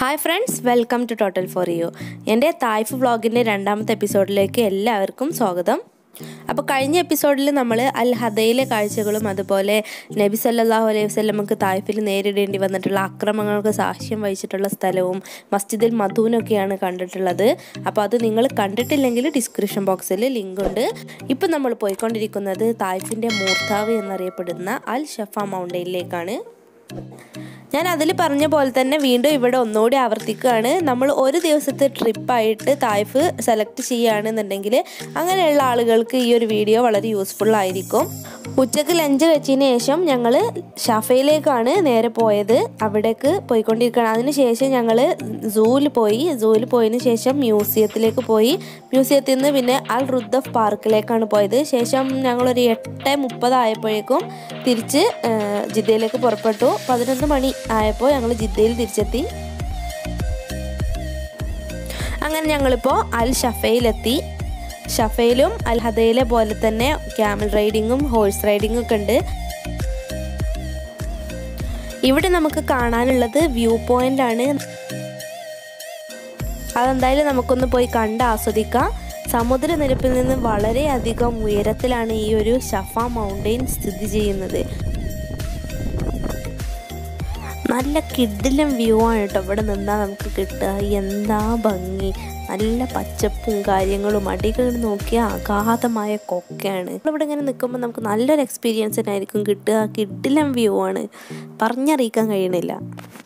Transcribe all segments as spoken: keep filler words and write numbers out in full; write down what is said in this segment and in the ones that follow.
Hi friends, welcome to total for you. എൻ്റെ തായ്ഫ് വ്ളോഗിൻ്റെ രണ്ടാമത്തെ എപ്പിസോഡിലേക്ക് എല്ലാവർക്കും സ്വാഗതം. അപ്പോൾ കഴിഞ്ഞ എപ്പിസോഡിൽ നമ്മൾ അൽ ഹദയിലെ കാഴ്ചകളും അതുപോലെ നബി സല്ലല്ലാഹു അലൈഹി വസല്ലമക്ക് തായ്ഫിൽ നേരിടേണ്ടി വന്നിട്ടുള്ള ആക്രമണങ്ങൾക്ക് സാക്ഷ്യം വഹിച്ചിട്ടുള്ള സ്ഥലവും മസ്ജിദുൽ മദൂനൊക്കെയാണ് കണ്ടിട്ടുള്ളത്. അപ്പോൾ അത് നിങ്ങൾ കണ്ടിട്ടില്ലെങ്കിൽ ഡിസ്ക്രിപ്ഷൻ ബോക്സിൽ ലിങ്ക് ഉണ്ട്. ഇപ്പോൾ നമ്മൾ പോയിക്കൊണ്ടിരിക്കുന്നത് തായ്ഫിൻ്റെ മൂർത്താവ് എന്നറിയപ്പെടുന്ന അൽ ഷഫ മൗണ്ടൈനിലേക്കാണ്. ഞാൻ അതിൽ പറഞ്ഞ പോലെ തന്നെ വീണ്ടും ഇവിടെ ഒന്നുകൂടി ആവർത്തിക്കുകയാണ്. നമ്മൾ ഒരു ദിവസത്തെ ട്രിപ്പായിട്ട് തായ്ഫ് സെലക്ട് ചെയ്യുകയാണെന്നുണ്ടെങ്കിൽ അങ്ങനെയുള്ള ആളുകൾക്ക് ഈ ഒരു വീഡിയോ വളരെ യൂസ്ഫുൾ ആയിരിക്കും. ഉച്ചക്ക് ലഞ്ച് കഴിച്ചതിന് ശേഷം ഞങ്ങൾ ഷഫയിലേക്കാണ് നേരെ പോയത്. അവിടേക്ക് പോയിക്കൊണ്ടിരിക്കുകയാണ്. അതിന് ശേഷം ഞങ്ങൾ സൂവിൽ പോയി. സൂവിൽ പോയതിന് ശേഷം മ്യൂസിയത്തിലേക്ക് പോയി. മ്യൂസിയത്തിൽ നിന്ന് പിന്നെ അൽ റുദ്ദഫ് പാർക്കിലേക്കാണ് പോയത്. ശേഷം ഞങ്ങളൊരു എട്ട് മുപ്പതായപ്പോഴേക്കും തിരിച്ച് ജിദ്ദയിലേക്ക് പുറപ്പെട്ടു. പതിനൊന്ന് മണി ആയപ്പോൾ ഞങ്ങൾ ജിദ്ദയിൽ തിരിച്ചെത്തി. അങ്ങനെ ഞങ്ങളിപ്പോൾ അൽ ഷഫയിലെത്തി. ഷഫയിലും അൽ ഹദയിലെ പോലെ തന്നെ ക്യാമൽ റൈഡിങ്ങും ഹോഴ്സ് റൈഡിങ്ങും ഒക്കെ ഉണ്ട്. ഇവിടെ നമുക്ക് കാണാനുള്ളത് വ്യൂ പോയിന്റ് ആണ്. അതെന്തായാലും നമുക്കൊന്ന് പോയി കണ്ട് ആസ്വദിക്കാം. സമുദ്രനിരപ്പിൽ നിന്ന് വളരെയധികം ഉയരത്തിലാണ് ഈ ഒരു ഷഫ മൗണ്ടെയിൻ സ്ഥിതി ചെയ്യുന്നത്. നല്ല കിടിലം വ്യൂ ആണ് കേട്ടോ. ഇവിടെ നിന്നാൽ നമുക്ക് കിട്ടുക. എന്താ ഭംഗി! നല്ല പച്ചപ്പും കാര്യങ്ങളും, അടികൾ നോക്കിയാൽ അഗാധമായ കൊക്കയാണ്. ഇവിടെ ഇങ്ങനെ നിൽക്കുമ്പോൾ നമുക്ക് നല്ലൊരു എക്സ്പീരിയൻസ് തന്നെയായിരിക്കും കിട്ടുക. കിടിലം വ്യൂ ആണ്, പറഞ്ഞറിയിക്കാൻ കഴിയണില്ല.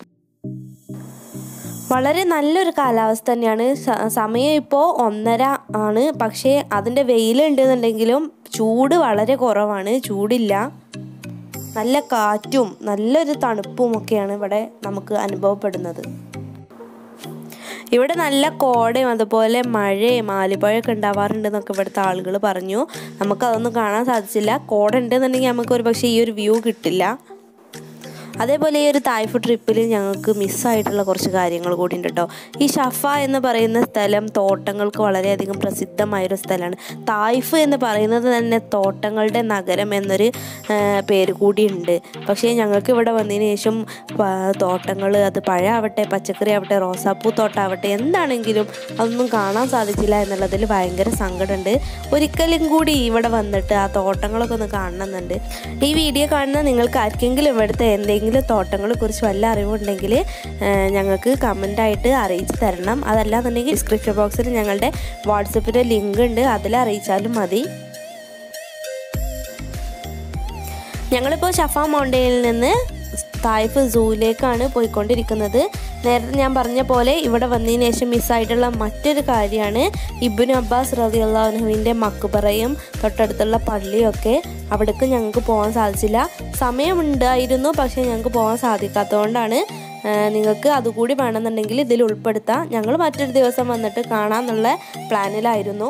വളരെ നല്ലൊരു കാലാവസ്ഥ തന്നെയാണ്. സമയം ഇപ്പോൾ ഒന്നര ആണ്. പക്ഷേ അതിൻ്റെ വെയിലുണ്ടെന്നുണ്ടെങ്കിലും ചൂട് വളരെ കുറവാണ്, ചൂടില്ല. നല്ല കാറ്റും നല്ലൊരു തണുപ്പും ഒക്കെയാണ് ഇവിടെ നമുക്ക് അനുഭവപ്പെടുന്നത്. ഇവിടെ നല്ല കോടയും അതുപോലെ മഴയും ആലിപ്പഴമൊക്കെ ഉണ്ടാവാറുണ്ടെന്നൊക്കെ ഇവിടുത്തെ ആളുകൾ പറഞ്ഞു. നമുക്കതൊന്നും കാണാൻ സാധിച്ചില്ല. കോട ഉണ്ടെന്നുണ്ടെങ്കിൽ നമുക്ക് ഒരു പക്ഷേ ഈ ഒരു വ്യൂ കിട്ടില്ല. അതേപോലെ ഈ ഒരു തായ്ഫ് ട്രിപ്പിൽ ഞങ്ങൾക്ക് മിസ്സായിട്ടുള്ള കുറച്ച് കാര്യങ്ങൾ കൂടി ഉണ്ട് കേട്ടോ. ഈ ഷഫ എന്ന് പറയുന്ന സ്ഥലം തോട്ടങ്ങൾക്ക് വളരെയധികം പ്രസിദ്ധമായൊരു സ്ഥലമാണ്. തായ്ഫ് എന്ന് പറയുന്നത് തന്നെ തോട്ടങ്ങളുടെ നഗരം എന്നൊരു പേര് കൂടിയുണ്ട്. പക്ഷേ ഞങ്ങൾക്ക് ഇവിടെ വന്നതിന് ശേഷം തോട്ടങ്ങൾ, അത് പഴമാവട്ടെ പച്ചക്കറി ആവട്ടെ റോസാപ്പൂ തോട്ടാവട്ടെ എന്താണെങ്കിലും അതൊന്നും കാണാൻ സാധിച്ചില്ല എന്നുള്ളതിൽ ഭയങ്കര സങ്കടമുണ്ട്. ഒരിക്കലും കൂടി ഇവിടെ വന്നിട്ട് ആ തോട്ടങ്ങളൊക്കെ ഒന്ന് കാണണമെന്നുണ്ട്. ഈ വീഡിയോ കാണുന്ന നിങ്ങൾക്ക് ആർക്കെങ്കിലും ഇവിടുത്തെ എന്തെങ്കിലും തോട്ടങ്ങളെ കുറിച്ച് വല്ല അറിവുണ്ടെങ്കിൽ ഞങ്ങൾക്ക് കമൻ്റായിട്ട് അറിയിച്ച് തരണം. അതല്ലാന്നുണ്ടെങ്കിൽ ഡിസ്ക്രിപ്ഷൻ ബോക്സിൽ ഞങ്ങളുടെ വാട്സപ്പിൻ്റെ ലിങ്ക് ഉണ്ട്, അതിൽ അറിയിച്ചാലും മതി. ഞങ്ങളിപ്പോൾ ഷഫ മൗണ്ടെയിനിൽ നിന്ന് തായ്ഫ് സൂവിലേക്കാണ് പോയിക്കൊണ്ടിരിക്കുന്നത്. നേരത്തെ ഞാൻ പറഞ്ഞ പോലെ ഇവിടെ വന്നതിന് ശേഷം മിസ്സായിട്ടുള്ള മറ്റൊരു കാര്യമാണ് ഇബ്നു അബ്ബാസ് റളിയല്ലാഹു അൻഹുവിൻ്റെ മക്ബറയും തൊട്ടടുത്തുള്ള പള്ളിയൊക്കെ. അവിടേക്ക് ഞങ്ങൾക്ക് പോകാൻ സാധിച്ചില്ല. സമയമുണ്ടായിരുന്നു, പക്ഷേ ഞങ്ങൾക്ക് പോകാൻ സാധിക്കാത്തതുകൊണ്ടാണ്. നിങ്ങൾക്ക് അതുകൂടി വേണമെന്നുണ്ടെങ്കിൽ ഇതിൽ ഉൾപ്പെടുത്താം. ഞങ്ങൾ മറ്റൊരു ദിവസം വന്നിട്ട് കാണാമെന്നുള്ള പ്ലാനിലായിരുന്നു.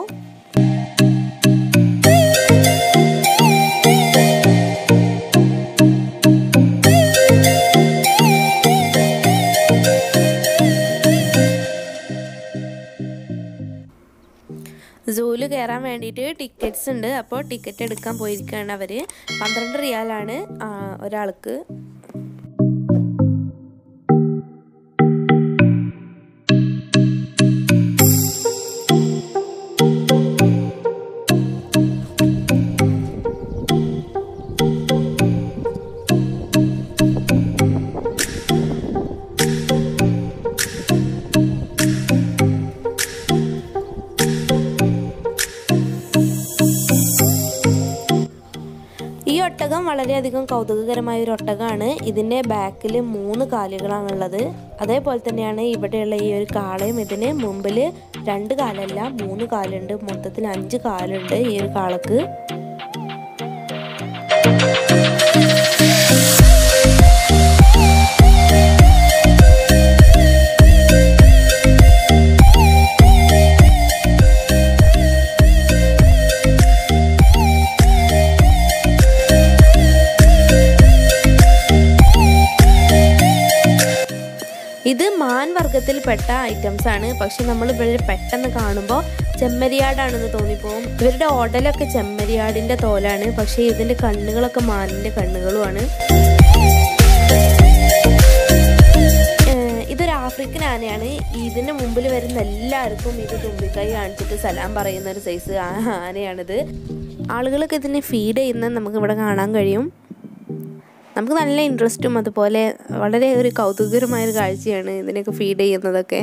സൂവിൽ കയറാൻ വേണ്ടിയിട്ട് ടിക്കറ്റ്സ് ഉണ്ട്. അപ്പോൾ ടിക്കറ്റ് എടുക്കാൻ പോയിരിക്കുകയാണ് അവർ. പന്ത്രണ്ട് റിയാലാണ് ഒരാൾക്ക്. ഒട്ടകം വളരെയധികം കൗതുകകരമായ ഒരു ഒട്ടകമാണ്. ഇതിൻ്റെ ബാക്കിൽ മൂന്ന് കാലുകളാണുള്ളത്. അതേപോലെ തന്നെയാണ് ഇവിടെയുള്ള ഈ ഒരു കാളയും. ഇതിന് മുമ്പിൽ രണ്ട് കാലല്ല മൂന്ന് കാലുണ്ട്. മൊത്തത്തിൽ അഞ്ച് കാലുണ്ട് ഈ ഒരു കാളക്ക്. ഇത് മാൻ വർഗത്തിൽപ്പെട്ട ഐറ്റംസ് ആണ്. പക്ഷെ നമ്മൾ ഇവരെ പെട്ടെന്ന് കാണുമ്പോൾ ചെമ്മരിയാടാണെന്ന് തോന്നിപ്പോവും. ഇവരുടെ ഓടലൊക്കെ ചെമ്മരിയാടിൻ്റെ തോലാണ്. പക്ഷേ ഇതിൻ്റെ കണ്ണുകളൊക്കെ മാനിൻ്റെ കണ്ണുകളുമാണ്. ആഫ്രിക്കൻ ആനയാണ്. ഇതിന് മുമ്പിൽ വരുന്ന എല്ലാവർക്കും ഇത് തുമ്പിക്കൈ കാണിച്ചിട്ട് സലാം പറയുന്ന ഒരു സൈസ് ആനയാണിത്. ആളുകളൊക്കെ ഇതിനെ ഫീഡ് ചെയ്യുന്നത് നമുക്ക് ഇവിടെ കാണാൻ കഴിയും. നമുക്ക് നല്ല ഇൻട്രസ്റ്റും അതുപോലെ വളരെ ഒരു കൗതുകകരമായൊരു കാഴ്ചയാണ് ഇതിനൊക്കെ ഫീഡ് ചെയ്യുന്നതൊക്കെ.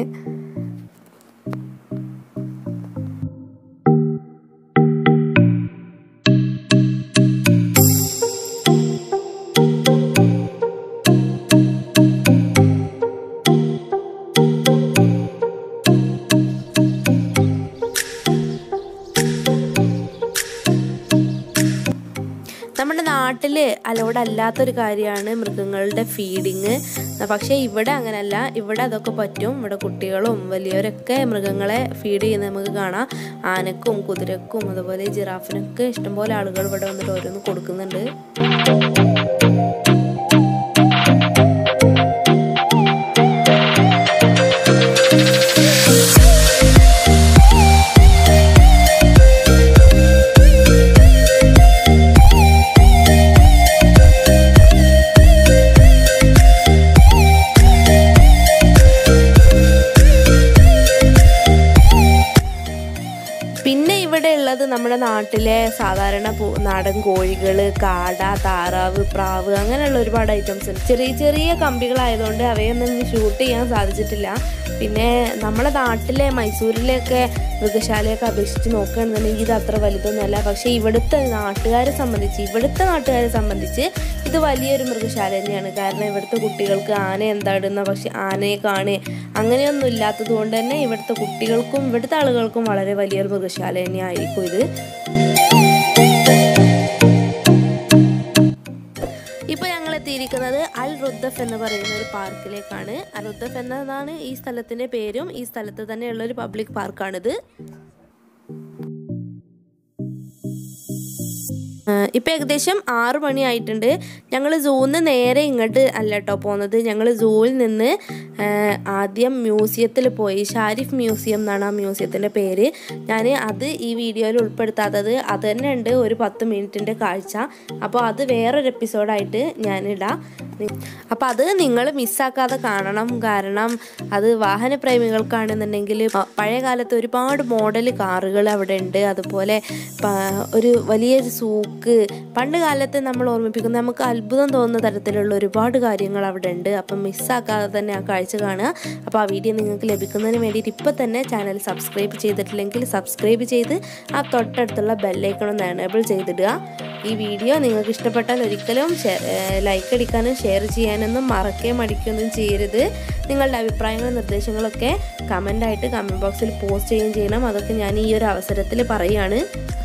നമ്മുടെ നാട്ടിൽ അലൗഡ് അല്ലാത്തൊരു കാര്യമാണ് മൃഗങ്ങളുടെ ഫീഡിങ്. പക്ഷേ ഇവിടെ അങ്ങനെയല്ല, ഇവിടെ അതൊക്കെ പറ്റും. ഇവിടെ കുട്ടികളും വലിയവരൊക്കെ മൃഗങ്ങളെ ഫീഡ് ചെയ്യുന്നത് നമുക്ക് കാണാം. ആനക്കും കുതിരക്കും അതുപോലെ ജിറാഫിനൊക്കെ ഇഷ്ടംപോലെ ആളുകൾ ഇവിടെ വന്നിട്ട് ഓരോന്ന് കൊടുക്കുന്നുണ്ട്. പിന്നെ ഇവിടെ ഉള്ളത് നമ്മുടെ നാട്ടിലെ സാധാരണ നാടൻ കോഴികൾ, കാട, താറാവ്, പ്രാവ് അങ്ങനെയുള്ള ഒരുപാട് ഐറ്റംസ് ഉണ്ട്. ചെറിയ ചെറിയ കമ്പികളായതുകൊണ്ട് അവയൊന്നും ഷൂട്ട് ചെയ്യാൻ സാധിച്ചിട്ടില്ല. പിന്നെ നമ്മുടെ നാട്ടിലെ മൈസൂരിലെയൊക്കെ മൃഗശാലയൊക്കെ അപേക്ഷിച്ച് നോക്കുകയാണെന്നുണ്ടെങ്കിൽ ഇത് അത്ര വലുതൊന്നുമല്ല. പക്ഷേ ഇവിടുത്തെ നാട്ടുകാരെ സംബന്ധിച്ച് ഇവിടുത്തെ നാട്ടുകാരെ സംബന്ധിച്ച് ഇത് വലിയൊരു മൃഗശാല തന്നെയാണ്. കാരണം ഇവിടുത്തെ കുട്ടികൾക്ക് ആന എന്താടുന്ന പക്ഷെ ആനയെ കാണുക അങ്ങനെയൊന്നും ഇല്ലാത്തത് കൊണ്ട് തന്നെ ഇവിടുത്തെ കുട്ടികൾക്കും ഇവിടുത്തെ ആളുകൾക്കും വളരെ വലിയൊരു മൃഗശാല തന്നെയായിരിക്കും ഇത്. ഇപ്പോൾ ഞങ്ങൾ എത്തിയിരിക്കുന്നത് അൽ റുദ്ദഫ് എന്ന് പറയുന്ന ഒരു പാർക്കിലേക്കാണ്. അൽ റുദ്ദഫ് എന്നതാണ് ഈ സ്ഥലത്തിൻ്റെ പേരും. ഈ സ്ഥലത്ത് തന്നെയുള്ള ഒരു പബ്ലിക് പാർക്കാണിത്. ഇപ്പം ഏകദേശം ആറു മണി ആയിട്ടുണ്ട്. ഞങ്ങൾ സൂവിൽ നിന്ന് നേരെ ഇങ്ങോട്ട് അല്ല കേട്ടോ പോകുന്നത്. ഞങ്ങൾ സൂവിൽ നിന്ന് ആദ്യം മ്യൂസിയത്തിൽ പോയി. ഷാരിഫ് മ്യൂസിയം എന്നാണ് ആ മ്യൂസിയത്തിൻ്റെ പേര്. ഞാൻ അത് ഈ വീഡിയോയിൽ ഉൾപ്പെടുത്താത്തത് അത് തന്നെ ഉണ്ട് ഒരു പത്ത് മിനിറ്റിൻ്റെ കാഴ്ച. അപ്പോൾ അത് വേറൊരു എപ്പിസോഡായിട്ട് ഞാനിടാം. അപ്പോൾ അത് നിങ്ങൾ മിസ്സാക്കാതെ കാണണം. കാരണം അത് വാഹനപ്രേമികൾക്കാണെന്നുണ്ടെങ്കിൽ പഴയ കാലത്ത് ഒരുപാട് മോഡൽ കാറുകൾ അവിടെ ഉണ്ട്. അതുപോലെ ഒരു വലിയൊരു സൂക്ക്, പണ്ട് കാലത്ത് നമ്മൾ ഓർമ്മിപ്പിക്കുന്ന നമുക്ക് അത്ഭുതം തോന്നുന്ന തരത്തിലുള്ള ഒരുപാട് കാര്യങ്ങൾ അവിടെ ഉണ്ട്. അപ്പം മിസ്സാക്കാതെ തന്നെ ആ കാഴ്ച കാണുക. അപ്പോൾ ആ വീഡിയോ നിങ്ങൾക്ക് ലഭിക്കുന്നതിന് വേണ്ടിയിട്ട് ഇപ്പോൾ തന്നെ ചാനൽ സബ്സ്ക്രൈബ് ചെയ്തിട്ടില്ലെങ്കിൽ സബ്സ്ക്രൈബ് ചെയ്ത് ആ തൊട്ടടുത്തുള്ള ബെല്ലൈക്കൺ ഒന്ന് എനേബിൾ ചെയ്തിടുക. ഈ വീഡിയോ നിങ്ങൾക്ക് ഇഷ്ടപ്പെട്ടാൽ ഒരിക്കലും ലൈക്ക് അടിക്കാനും ഷെയർ ചെയ്യാനൊന്നും മറക്കുകയും മടിക്കുകയൊന്നും ചെയ്യരുത്. നിങ്ങളുടെ അഭിപ്രായങ്ങളും നിർദ്ദേശങ്ങളൊക്കെ കമൻ്റായിട്ട് കമൻറ്റ് ബോക്സിൽ പോസ്റ്റ് ചെയ്യുകയും ചെയ്യണം. അതൊക്കെ ഞാൻ ഈ ഒരു അവസരത്തിൽ പറയുകയാണ്.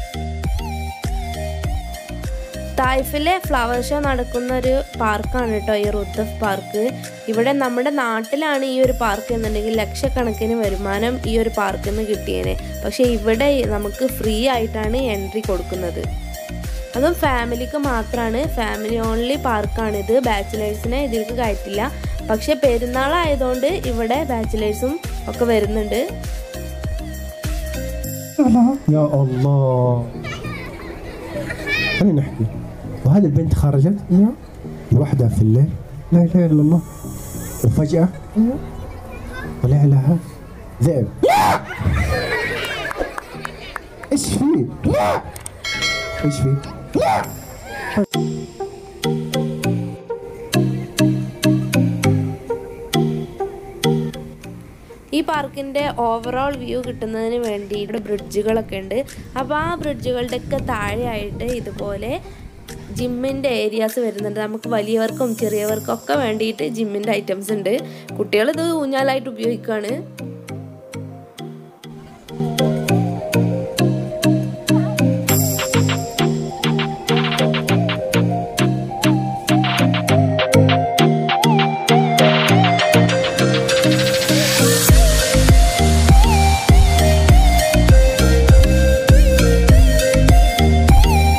തായിഫിലെ ഫ്ലവർ ഷോ നടക്കുന്ന ഒരു പാർക്കാണ് കേട്ടോ ഈ റുദ്ദഫ് പാർക്ക്. ഇവിടെ നമ്മുടെ നാട്ടിലാണ് ഈ ഒരു പാർക്ക് എന്നുണ്ടെങ്കിൽ ലക്ഷക്കണക്കിന് വരുമാനം ഈ ഒരു പാർക്കിൽ നിന്ന് കിട്ടിയേനെ. പക്ഷേ ഇവിടെ നമുക്ക് ഫ്രീ ആയിട്ടാണ് എൻട്രി കൊടുക്കുന്നത്. അതും ഫാമിലിക്ക് മാത്രമാണ്. Family only പാർക്കാണിത്. ബാച്ചിലേഴ്സിനെ ഇതിലേക്ക് കയറ്റില്ല. പക്ഷെ പെരുന്നാളായതുകൊണ്ട് ഇവിടെ ബാച്ചിലേഴ്സും ഒക്കെ വരുന്നുണ്ട്. وهذه البنت خرجت لوحدها في الليل لا اله الا الله وفجأة طلع لها ذئب. ايش في؟ ايش في؟ ഈ പാർക്കിൻ്റെ ഓവറോൾ വ്യൂ കിട്ടുന്നതിന് വേണ്ടി ഇവിടെ ബ്രിഡ്ജുകളൊക്കെ ഉണ്ട്. അപ്പോൾ ആ ബ്രിഡ്ജുകളുടെയൊക്കെ താഴെയായിട്ട് ഇതുപോലെ ജിമ്മിൻ്റെ ഏരിയാസ് വരുന്നുണ്ട്. നമുക്ക് വലിയവർക്കും ചെറിയവർക്കും ഒക്കെ വേണ്ടിയിട്ട് ജിമ്മിൻ്റെ ഐറ്റംസ് ഉണ്ട്. കുട്ടികളിത് ഊഞ്ഞാലായിട്ട് ഉപയോഗിക്കുകയാണ്.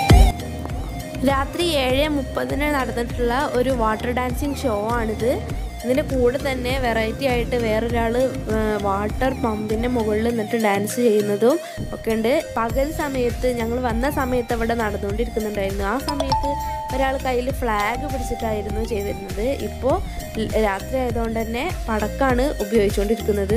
രാത്രി ഏഴ് മുപ്പതിന് നടന്നിട്ടുള്ള ഒരു വാട്ടർ ഡാൻസിങ് ഷോ ആണിത്. ഇതിൻ്റെ കൂടെ തന്നെ വെറൈറ്റി ആയിട്ട് വേറൊരാൾ വാട്ടർ പമ്പിൻ്റെ മുകളിൽ നിന്നിട്ട് ഡാൻസ് ചെയ്യുന്നതും ഒക്കെ ഉണ്ട്. പകൽ സമയത്ത് ഞങ്ങൾ വന്ന സമയത്ത് അവിടെ നടന്നുകൊണ്ടിരിക്കുന്നുണ്ടായിരുന്നു. ആ സമയത്ത് ഒരാൾ കയ്യിൽ ഫ്ലാഗ് പിടിച്ചിട്ടായിരുന്നു ചെയ്തിരുന്നത്. ഇപ്പോൾ രാത്രി ആയതുകൊണ്ട് തന്നെ പടക്കാണ് ഉപയോഗിച്ചുകൊണ്ടിരിക്കുന്നത്.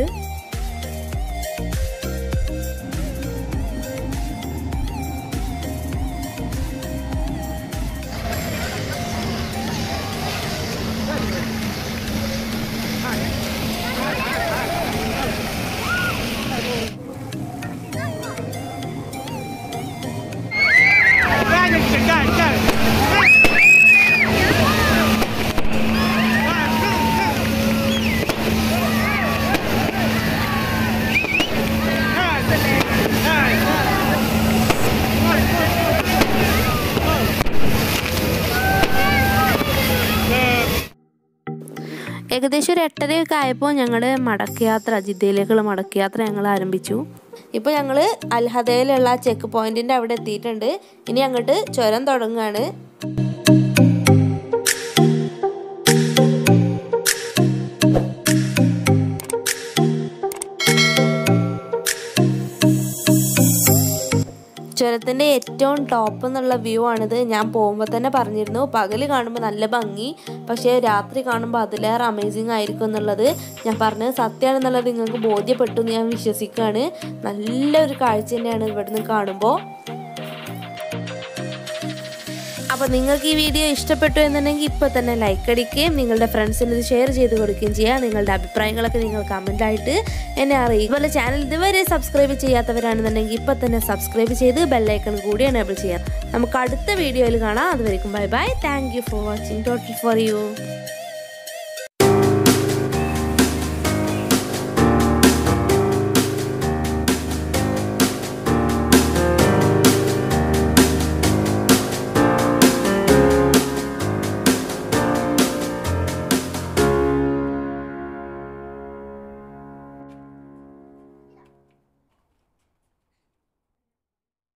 ഏകദേശം ഒരു എട്ടരയൊക്കെ ആയപ്പോൾ ഞങ്ങൾ മടക്കയാത്ര ജിദ്ദയിലേക്കുള്ള മടക്കയാത്ര ഞങ്ങൾ ആരംഭിച്ചു. ഇപ്പോൾ ഞങ്ങൾ അൽഹദയിലുള്ള ചെക്ക് പോയിന്റിൻ്റെ അവിടെ എത്തിയിട്ടുണ്ട്. ഇനി അങ്ങോട്ട് ചുരം തുടങ്ങുകയാണ്. ചുരത്തിൻ്റെ ഏറ്റവും ടോപ്പ് എന്നുള്ള വ്യൂ ആണിത്. ഞാൻ പോകുമ്പോൾ തന്നെ പറഞ്ഞിരുന്നു, പകൽ കാണുമ്പോൾ നല്ല ഭംഗി, പക്ഷേ രാത്രി കാണുമ്പോൾ അതിലേറെ അമേസിങ് ആയിരിക്കും എന്നുള്ളത്. ഞാൻ പറഞ്ഞത് സത്യമാണെന്നുള്ളത് നിങ്ങൾക്ക് ബോധ്യപ്പെട്ടു എന്ന് ഞാൻ വിശ്വസിക്കുകയാണ്. നല്ലൊരു കാഴ്ച തന്നെയാണ് ഇവിടുന്ന് കാണുമ്പോൾ. അപ്പോൾ നിങ്ങൾക്ക് ഈ വീഡിയോ ഇഷ്ടപ്പെട്ടു എന്നുണ്ടെങ്കിൽ ഇപ്പോൾ തന്നെ ലൈക്ക് അടിക്കുകയും നിങ്ങളുടെ ഫ്രണ്ട്സിന് ഇത് ഷെയർ ചെയ്ത് കൊടുക്കുകയും ചെയ്യുക. നിങ്ങളുടെ അഭിപ്രായങ്ങളൊക്കെ നിങ്ങൾ കമൻറ്റായിട്ട് എന്നെ അറിയിക്കും. അതുപോലെ ചാനൽ ഇതുവരെ സബ്സ്ക്രൈബ് ചെയ്യാത്തവരാണെന്നുണ്ടെങ്കിൽ ഇപ്പോൾ തന്നെ സബ്സ്ക്രൈബ് ചെയ്ത് ബെല്ലൈക്കൺ കൂടി എനേബിൾ ചെയ്യാം. നമുക്ക് അടുത്ത വീഡിയോയിൽ കാണാം. അതുവരെയും bye bye. Thank you for watching total for U.